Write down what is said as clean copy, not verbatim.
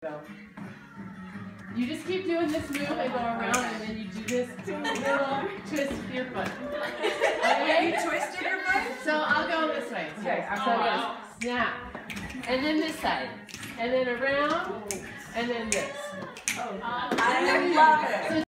Go. You just keep doing this move and go around, and then you do this little twist with your foot. Okay? You twisted your foot? So I'll go this way. Okay, So it goes snap, and then this side, and then around, and then this. I love it.